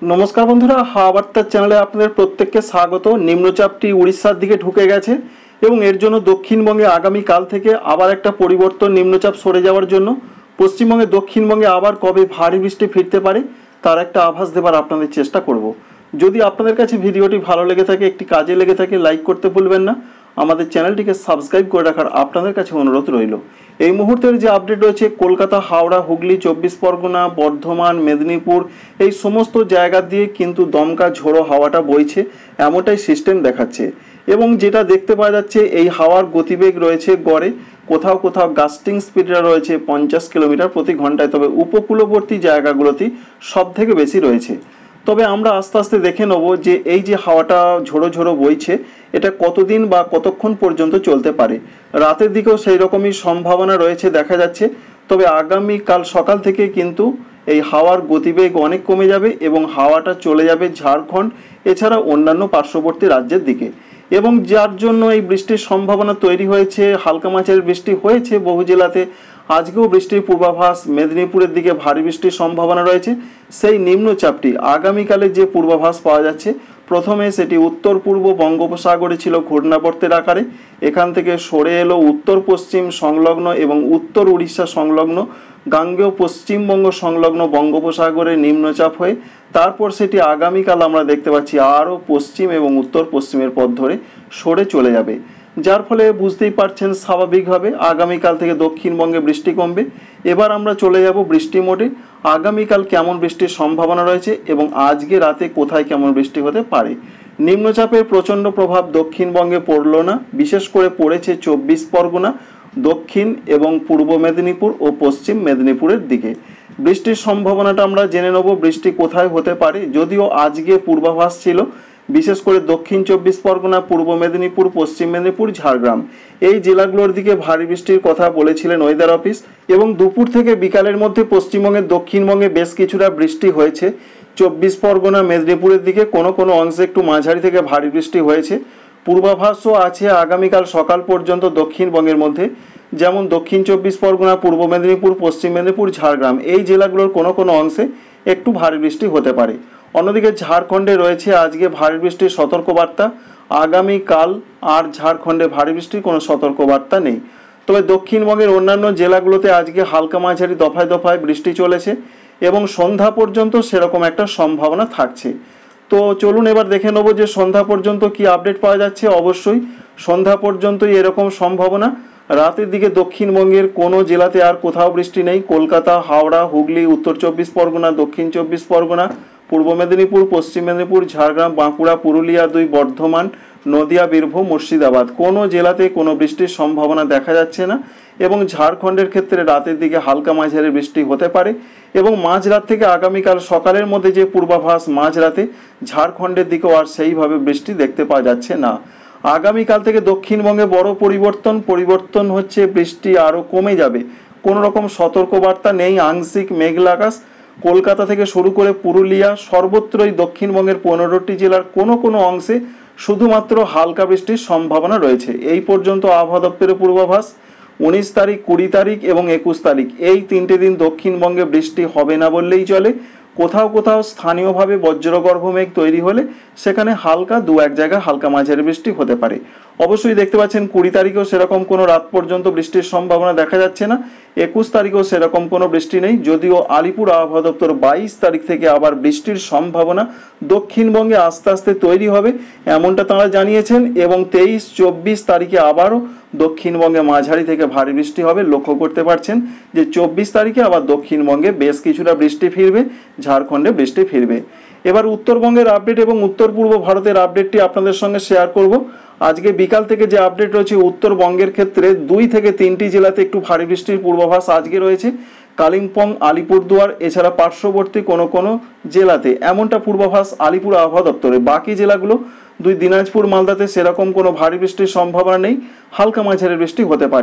नमस्कार बंधुरा हाওয়া বার্তা চ্যানেলে আপনাদের প্রত্যেককে স্বাগত। নিম্নচাপটি উড়িষ্যার দিকে ঢুকে গেছে এবং এর জন্য দক্ষিণবঙ্গে আগামী কাল থেকে আবার একটা পরিবর্তন নিম্নচাপ সরে যাওয়ার জন্য পশ্চিমবঙ্গে দক্ষিণবঙ্গে আবার কবে ভারী বৃষ্টি ফিরতে পারে তার একটা আভাস দেবার আপনাদের চেষ্টা করব। যদি আপনাদের কাছে ভিডিওটি ভালো লেগে থাকে, একটি কাজে লেগে থাকে, লাইক করতে ভুলবেন না। আমাদের চ্যানেলটিকে সাবস্ক্রাইব করে রাখার আপনাদের কাছে অনুরোধ রইল। এই মুহূর্তের যে আপডেট রয়েছে কলকাতা, হাওড়া, হুগলি, 24 পরগনা, বর্ধমান, মেদিনীপুর এই সমস্ত জায়গা দিয়ে কিন্তু দমকা ঝোড়ো হাওয়াটা বইছে এমনটাই সিস্টেম দেখাচ্ছে। এবং যেটা দেখতে পাওয়া যাচ্ছে এই হাওয়ার গতিবেগ রয়েছে গড়ে কোথাও কোথাও গাস্টিং স্পিডটা রয়েছে 50 কিলোমিটার প্রতি ঘন্টায়, তবে উপকূলবর্তী জায়গাগুলোতেই সব থেকে বেশি রয়েছে। তবে আমরা আস্তে আস্তে দেখে নেব যে এই যে হাওয়াটা ঝোড়ো ঝোড়ো বইছে এটা কতদিন বা কতক্ষণ পর্যন্ত চলতে পারে। রাতের দিকেও সেই রকমই সম্ভাবনা রয়েছে দেখা যাচ্ছে। তবে আগামীকাল সকাল থেকে কিন্তু এই হাওয়ার গতিবেগ অনেক কমে যাবে এবং হাওয়াটা চলে যাবে ঝাড়খণ্ড এছাড়া অন্যান্য পার্শ্ববর্তী রাজ্যের দিকে, এবং যার জন্য এই বৃষ্টির সম্ভাবনা তৈরি হয়েছে। হালকা মাঝারি বৃষ্টি হয়েছে বহু জেলাতে, আজকেও বৃষ্টির পূর্বাভাস। মেদিনীপুরের দিকে ভারী বৃষ্টির সম্ভাবনা রয়েছে। সেই নিম্নচাপটি আগামীকালে যে পূর্বাভাস পাওয়া যাচ্ছে, প্রথমে সেটি উত্তর পূর্ব বঙ্গোপসাগরে ছিল ঘূর্ণাবর্তের আকারে, এখান থেকে সরে এলো উত্তর পশ্চিম সংলগ্ন এবং উত্তর উড়িষ্যা সংলগ্ন গাঙ্গেয় পশ্চিমবঙ্গ সংলগ্ন বঙ্গোপসাগরে নিম্নচাপ হয়ে তারপর সেটি আগামীকাল আমরা দেখতে পাচ্ছি আরও পশ্চিম এবং উত্তর পশ্চিমের পথ ধরে সরে চলে যাবে, যার ফলে বুঝতেই পারছেন স্বাভাবিকভাবে আগামীকাল থেকে দক্ষিণবঙ্গে বৃষ্টি কমবে। এবার আমরা চলে যাব বৃষ্টি মোডে। আগামীকাল কেমন বৃষ্টির সম্ভাবনা রয়েছে এবং আজকে রাতে কোথায় কেমন বৃষ্টি হতে পারে। নিম্নচাপের প্রচণ্ড প্রভাব দক্ষিণবঙ্গে পড়ল না, বিশেষ করে পড়েছে 24 পরগনা, দক্ষিণ এবং পূর্ব মেদিনীপুর ও পশ্চিম মেদিনীপুরের দিকে। বৃষ্টির সম্ভাবনাটা আমরা জেনে নেব বৃষ্টি কোথায় হতে পারে। যদিও আজকে পূর্বাভাস ছিল বিশেষ করে দক্ষিণ 24 পরগনা, পূর্ব মেদিনীপুর, পশ্চিম মেদিনীপুর, ঝাড়গ্রাম এই জেলাগুলোর দিকে ভারী বৃষ্টির কথা বলেছিলেন ওয়েদার অফিস। এবং দুপুর থেকে বিকালের মধ্যে পশ্চিমবঙ্গের দক্ষিণবঙ্গে বেশ কিছুটা বৃষ্টি হয়েছে। 24 পরগনা, মেদিনীপুরের দিকে কোনো কোনো অংশে একটু মাঝারি থেকে ভারী বৃষ্টি হয়েছে। পূর্বাভাসও আছে আগামীকাল সকাল পর্যন্ত দক্ষিণবঙ্গের মধ্যে, যেমন দক্ষিণ 24 পরগনা, পূর্ব মেদিনীপুর, পশ্চিম মেদিনীপুর, ঝাড়গ্রাম এই জেলাগুলোর কোনো কোনো অংশে একটু ভারী বৃষ্টি হতে পারে। অন্যদিকে ঝাড়খণ্ডে রয়েছে আজকে ভারী বৃষ্টির সতর্কবার্তা, আগামীকাল আর ঝাড়খণ্ডে ভারী বৃষ্টির কোনো সতর্কবার্তা নেই। তবে দক্ষিণবঙ্গের অন্যান্য জেলাগুলোতে আজকে হালকা মাঝারি দফায় দফায় বৃষ্টি চলেছে এবং সন্ধ্যা পর্যন্ত সেরকম একটা সম্ভাবনা থাকছে। তো চলুন এবার দেখে নেব যে সন্ধ্যা পর্যন্ত কি আপডেট পাওয়া যাচ্ছে। অবশ্যই সন্ধ্যা পর্যন্তই এরকম সম্ভাবনা। রাতের দিকে দক্ষিণবঙ্গের কোনো জেলাতে আর কোথাও বৃষ্টি নেই। কলকাতা, হাওড়া, হুগলি, উত্তর 24 পরগনা, দক্ষিণ 24 পরগনা, পূর্ব মেদিনীপুর, পশ্চিম মেদিনীপুর, ঝাড়গ্রাম, বাঁকুড়া, পুরুলিয়া 2, বর্ধমান, নদিয়া, বীরভূম, মুর্শিদাবাদ কোনো জেলাতে কোনো বৃষ্টির সম্ভাবনা দেখা যাচ্ছে না। এবং ঝাড়খণ্ডের ক্ষেত্রে রাতের দিকে হালকা মাঝারি বৃষ্টি হতে পারে এবং মাঝরাত থেকে আগামীকাল সকালের মধ্যে যে পূর্বাভাস, মাঝরাতে ঝাড়খণ্ডের দিকেও আর সেইভাবে বৃষ্টি দেখতে পাওয়া যাচ্ছে না। আগামীকাল থেকে দক্ষিণবঙ্গে বড় পরিবর্তন হচ্ছে, বৃষ্টি আরও কমে যাবে। কোনো রকম সতর্কবার্তা নেই, আংশিক মেঘলা আকাশ। কলকাতা থেকে শুরু করে পুরুলিয়া সর্বত্রই দক্ষিণবঙ্গের 15টি জেলার কোনো কোনো অংশে শুধুমাত্র হালকা বৃষ্টির সম্ভাবনা রয়েছে। এই পর্যন্ত আবহাওয়া দপ্তরের পূর্বাভাস। 19 তারিখ, 20 তারিখ এবং 21 তারিখ এই 3টে দিন দক্ষিণবঙ্গে বৃষ্টি হবে না বললেই চলে। কোথাও কোথাও স্থানীয়ভাবে বজ্রগর্ভ মেঘ তৈরি হলে সেখানে হালকা 2-1 জায়গায় হালকা মাঝারি বৃষ্টি হতে পারে। অবশ্যই দেখতে পাচ্ছেন 20 তারিখেও সেরকম কোনো রাত পর্যন্ত বৃষ্টির সম্ভাবনা দেখা যাচ্ছে না। 21 তারিখেও সেরকম কোনো বৃষ্টি নেই। যদিও আলিপুর আবহাওয়া দপ্তর 22 তারিখ থেকে আবার বৃষ্টির সম্ভাবনা দক্ষিণবঙ্গে আস্তে আস্তে তৈরি হবে এমনটা তাঁরা জানিয়েছেন। এবং 23-24 তারিখে আবারও দক্ষিণবঙ্গে মাঝারি থেকে ভারী বৃষ্টি হবে। লক্ষ্য করতে পারছেন যে 24 তারিখে আবার দক্ষিণবঙ্গে বেশ কিছুটা বৃষ্টি ফিরবে, ঝাড়খণ্ডে বৃষ্টি ফিরবে। এবার উত্তরবঙ্গের আপডেট এবং উত্তর পূর্ব ভারতের আপডেটটি আপনাদের সঙ্গে শেয়ার করব। আজকে বিকাল থেকে যে আপডেট রয়েছে উত্তরবঙ্গের ক্ষেত্রে 2 থেকে 3টি জেলাতে একটু ভারী বৃষ্টির পূর্বাভাস আজকে রয়েছে। কালিম্পং, আলিপুরদুয়ার এছাড়া পার্শ্ববর্তী কোনো কোনো জেলাতে এমনটা পূর্বাভাস আলিপুর আবহাওয়া দপ্তরে। বাকি জেলাগুলো 2 দিনাজপুর, মালদাতে সেরকম কোনো ভারী বৃষ্টির সম্ভাবনা নেই, হালকা মাঝারি বৃষ্টি হতে পারে।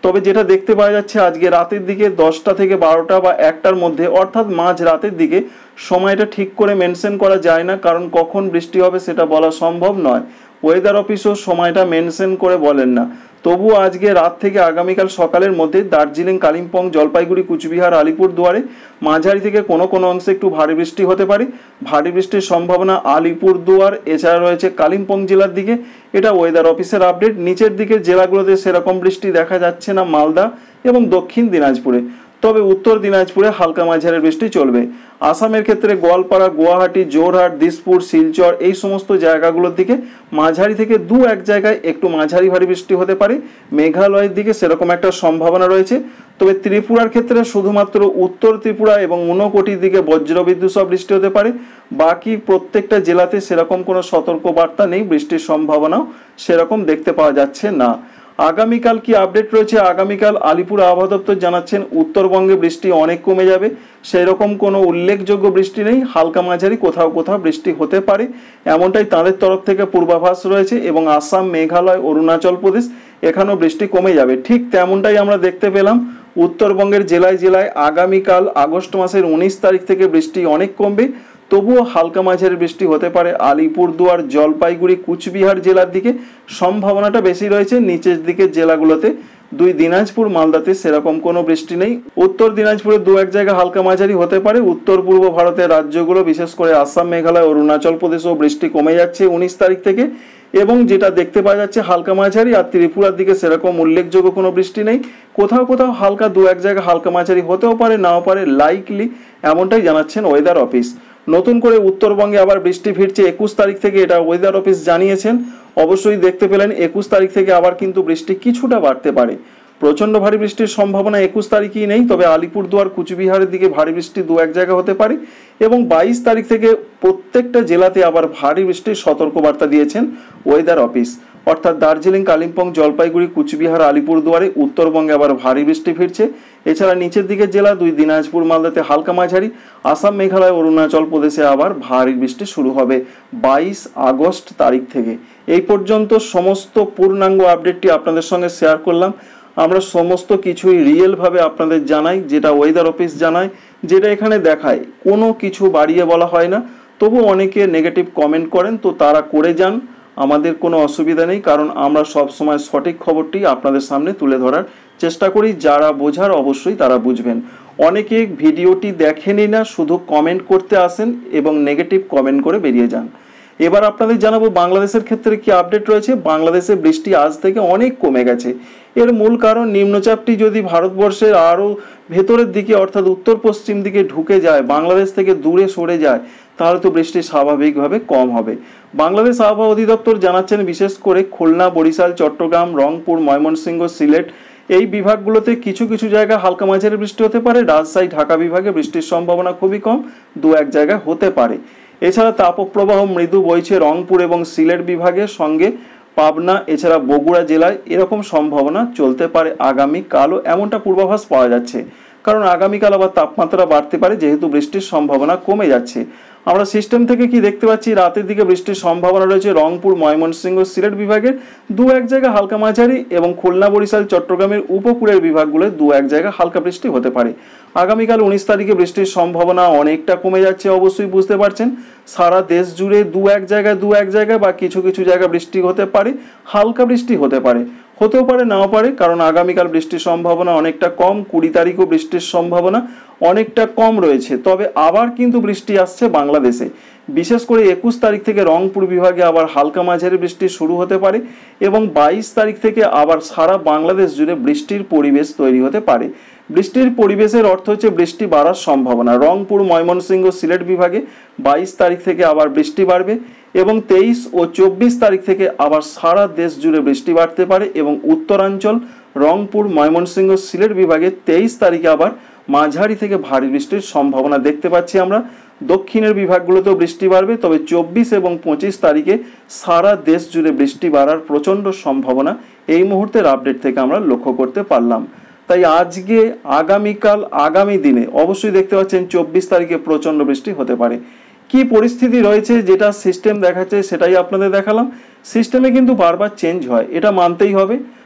তবে যেটা দেখতে পাওয়া যাচ্ছে আজকে রাতের দিকে 10টা থেকে 12টা বা 1টার মধ্যে, অর্থাৎ মাঝ রাতের দিকে, সময়টা ঠিক করে মেনশন করা যায় না, কারণ কখন বৃষ্টি হবে সেটা বলা সম্ভব নয়। ওয়েদার অফিসও সময়টা মেনশন করে বলেন না। তবুও আজকে রাত থেকে আগামীকাল সকালের মধ্যে দার্জিলিং, কালিম্পং, জলপাইগুড়ি, কুচবিহার, আলিপুরদুয়ারে মাঝারি থেকে কোনো কোনো অংশে একটু ভারী বৃষ্টি হতে পারে। ভারী বৃষ্টির সম্ভাবনা আলিপুরদুয়ার, এছাড়া রয়েছে কালিম্পং জেলার দিকে। এটা ওয়েদার অফিসের আপডেট। নিচের দিকে জেলাগুলোতে সেরকম বৃষ্টি দেখা যাচ্ছে না মালদা এবং দক্ষিণ দিনাজপুরে, তবে উত্তর দিনাজপুরে হালকা মাঝারি বৃষ্টি চলবে। আসামের ক্ষেত্রে গোয়ালপাড়া, গুয়াহাটি, জোরহাট, দিসপুর, শিলচর এই সমস্ত জায়গাগুলোর দিকে মাঝারি থেকে 2-1 জায়গায় একটু মাঝারি ভারী বৃষ্টি হতে পারে। মেঘালয়ের দিকে সেরকম একটা সম্ভাবনা রয়েছে। তবে ত্রিপুরার ক্ষেত্রে শুধুমাত্র উত্তর ত্রিপুরা এবং ঊনকোটির দিকে বজ্রবিদ্যুৎ সহ বৃষ্টি হতে পারে। বাকি প্রত্যেকটা জেলাতে সেরকম কোনো সতর্ক বার্তা নেই, বৃষ্টির সম্ভাবনাও সেরকম দেখতে পাওয়া যাচ্ছে না। আগামীকাল কি আপডেট রয়েছে? আগামীকাল আলিপুর আবহাওয়া দপ্তর জানাচ্ছেন উত্তরবঙ্গে বৃষ্টি অনেক কমে যাবে। সেই রকম কোনো উল্লেখযোগ্য বৃষ্টি নেই, হালকা মাঝারি কোথাও কোথাও বৃষ্টি হতে পারে, এমনটাই তাদের তরফ থেকে পূর্বাভাস রয়েছে। এবং আসাম, মেঘালয়, অরুণাচল প্রদেশ এখানেও বৃষ্টি কমে যাবে। ঠিক তেমনটাই আমরা দেখতে পেলাম উত্তরবঙ্গের জেলায় জেলায় আগামীকাল আগস্ট মাসের 19 তারিখ থেকে বৃষ্টি অনেক কমবে, তবুও হালকা মাঝারি বৃষ্টি হতে পারে আলিপুরদুয়ার, জলপাইগুড়ি, কুচবিহার জেলার দিকে সম্ভাবনাটা বেশি রয়েছে। নিচের দিকের জেলাগুলোতে 2 দিনাজপুর, মালদাতে সেরকম কোনো বৃষ্টি নেই। উত্তর দিনাজপুরে 2-1 জায়গা হালকা মাঝারি হতে পারে। উত্তর পূর্ব ভারতের রাজ্যগুলো বিশেষ করে আসাম, মেঘালয়, অরুণাচল প্রদেশেও বৃষ্টি কমে যাচ্ছে 19 তারিখ থেকে। এবং যেটা দেখতে পাওয়া যাচ্ছে হালকা মাঝারি, আর ত্রিপুরার দিকে সেরকম উল্লেখযোগ্য কোনো বৃষ্টি নেই। কোথাও কোথাও হালকা 2-1 জায়গা হালকা মাঝারি হতেও পারে, নাও পারে, লাইকলি, এমনটাই জানাচ্ছেন ওয়েদার অফিস। নতুন করে উত্তরবঙ্গে আবার বৃষ্টি ফিরছে 21 তারিখ থেকে, এটা ওয়েদার অফিস জানিয়েছেন। অবশ্যই দেখতে পেলেন 21 তারিখ থেকে আবার কিন্তু বৃষ্টি কিছুটা বাড়তে পারে। প্রচণ্ড ভারী বৃষ্টির সম্ভাবনা 21 তারিখই নেই, তবে আলিপুরদুয়ার, কুচবিহারের দিকে ভারী বৃষ্টি 2-1 জায়গা হতে পারে। এবং 22 তারিখ থেকে প্রত্যেকটা জেলাতে আবার ভারী বৃষ্টির সতর্কবার্তা দিয়েছেন ওয়েদার অফিস। অর্থাৎ দার্জিলিং, কালিম্পং, জলপাইগুড়ি, কুচবিহার, আলিপুরদুয়ারে উত্তরবঙ্গে আবার ভারী বৃষ্টি ফিরছে। এছাড়া নিচের দিকের জেলা 2 দিনাজপুর, মালদাতে হালকা মাঝারি। আসাম, মেঘালয়, অরুণাচল প্রদেশে আবার ভারী বৃষ্টি শুরু হবে 22 আগস্ট তারিখ থেকে। এই পর্যন্ত সমস্ত পূর্ণাঙ্গ আপডেটটি আপনাদের সঙ্গে শেয়ার করলাম। আমরা সমস্ত কিছুই রিয়েলভাবে আপনাদের জানাই, যেটা ওয়েদার অফিস জানায়, যেটা এখানে দেখায়, কোনো কিছু বাড়িয়ে বলা হয় না। তবু অনেকে নেগেটিভ কমেন্ট করেন, তো তারা করে যান, আমাদের কোনো অসুবিধা নেই, কারণ আমরা সব সময় সঠিক খবরটি আপনাদের সামনে তুলে ধরার চেষ্টা করি। যারা বোঝার অবশ্যই তারা বুঝবেন। অনেকে ভিডিওটি দেখেনই না, শুধু কমেন্ট করতে আসেন এবং নেগেটিভ কমেন্ট করে বেরিয়ে যান। এবার আপনাদের জানাবো বাংলাদেশের ক্ষেত্রে কি আপডেট রয়েছে। বাংলাদেশে বৃষ্টি আজ থেকে অনেক কমে গেছে। এর মূল কারণ নিম্নচাপটি যদি ভারতবর্ষের আরও ভেতরের দিকে অর্থাৎ উত্তর পশ্চিম দিকে ঢুকে যায়, বাংলাদেশ থেকে দূরে সরে যায়, তাহলে তো বৃষ্টি স্বাভাবিকভাবে কম হবে। বাংলাদেশ আবহাওয়া অধিদপ্তর জানাচ্ছেন বিশেষ করে খুলনা, বরিশাল, চট্টগ্রাম, রংপুর, ময়মনসিংহ, সিলেট এই বিভাগগুলোতে কিছু কিছু জায়গায় হালকা মাঝারি বৃষ্টি হতে পারে। রাজশাহী, ঢাকা বিভাগে বৃষ্টির সম্ভাবনা খুবই কম, 2-1 জায়গায় হতে পারে। এছাড়া তাপপ্রবাহ মৃদু বইছে রংপুর এবং সিলেট বিভাগের সঙ্গে পাবনা, এছাড়া বগুড়া জেলায় এরকম সম্ভাবনা চলতে পারে আগামীকালও, এমনটা পূর্বাভাস পাওয়া যাচ্ছে। কারণ আগামীকাল আবার তাপমাত্রা বাড়তে পারে, যেহেতু বৃষ্টির সম্ভাবনা কমে যাচ্ছে। আমরা সিস্টেম থেকে কি দেখতে পাচ্ছি, রাতের দিকে বৃষ্টির সম্ভাবনা রয়েছে রংপুর, ময়মনসিংহ, সিলেট বিভাগের 2-1 জায়গা হালকা মাঝারি এবং খুলনা, বরিশাল, চট্টগ্রামের উপকূলের বিভাগগুলোয় 2-1 জায়গা হালকা বৃষ্টি হতে পারে। আগামীকাল 19 তারিখে বৃষ্টির সম্ভাবনা অনেকটা কমে যাচ্ছে, অবশ্যই বুঝতে পারছেন। সারা দেশ জুড়ে 2-1 জায়গায় বা কিছু কিছু জায়গা বৃষ্টি হতে পারে, হালকা বৃষ্টি হতে পারে, হতেও পারে নাও পারে, কারণ আগামীকাল বৃষ্টির সম্ভাবনা অনেকটা কম। 20 তারিখও বৃষ্টির সম্ভাবনা অনেকটা কম রয়েছে। তবে আবার কিন্তু বৃষ্টি আসছে বাংলাদেশে, বিশেষ করে 21 তারিখ থেকে রংপুর বিভাগে আবার হালকা মাঝারি বৃষ্টি শুরু হতে পারে এবং 22 তারিখ থেকে আবার সারা বাংলাদেশ জুড়ে বৃষ্টির পরিবেশ তৈরি হতে পারে। বৃষ্টির পরিবেশের অর্থ হচ্ছে বৃষ্টি বাড়ার সম্ভাবনা। রংপুর, ময়মনসিংহ, সিলেট বিভাগে 22 তারিখ থেকে আবার বৃষ্টি বাড়বে এবং 23 ও 24 তারিখ থেকে আবার সারা দেশ জুড়ে বৃষ্টি বাড়তে পারে এবং উত্তরাঞ্চল রংপুর, ময়মনসিংহ, সিলেট বিভাগে 23 তারিখে আবার মাঝারি থেকে ভারী বৃষ্টির সম্ভাবনা দেখতে পাচ্ছি আমরা। দক্ষিণের বিভাগগুলোতেও বৃষ্টি বাড়বে, তবে 24 এবং 25 তারিখে সারা দেশ জুড়ে বৃষ্টি বাড়ার প্রচণ্ড সম্ভাবনা এই মুহূর্তের আপডেট থেকে আমরা লক্ষ্য করতে পারলাম। তাই আজকে, আগামীকাল, আগামী দিনে অবশ্যই দেখতে পাচ্ছেন 24 তারিখে প্রচণ্ড বৃষ্টি হতে পারে। কি পরিস্থিতি রয়েছে যেটা সিস্টেম দেখাচ্ছে সেটাই আপনাদের দেখালাম। সিস্টেমে কিন্তু বারবার চেঞ্জ হয়, এটা মানতেই হবে।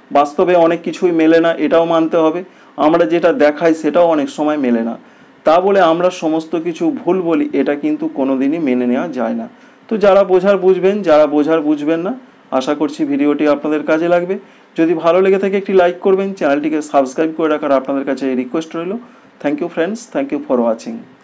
বাস্তবে অনেক কিছুই মেলে না, এটাও মানতে হবে। আমরা যেটা দেখাই সেটাও অনেক সময় মেলে না। তা বলে আমরা সমস্ত কিছু ভুল বলি, এটা কিন্তু কোনোদিনই মেনে নেওয়া যায় না। তো যারা বোঝার বুঝবেন, যারা বোঝার বুঝবেন না। আশা করছি ভিডিওটি আপনাদের কাজে লাগবে। যদি ভালো লেগে থাকে একটি লাইক করবেন, চ্যানেলটিকে সাবস্ক্রাইব করে রাখার আপনাদের কাছে রিকোয়েস্ট রইল। Thank you friends, thank you for watching.